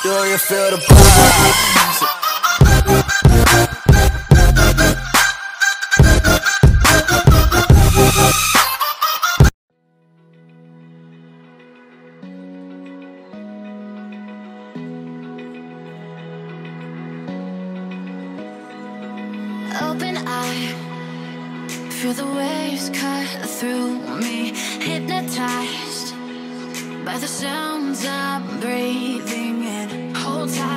Do you feel the vibes? Open eye, feel the waves cut through me, hypnotized by the sounds I'm breathing in. Hold tight.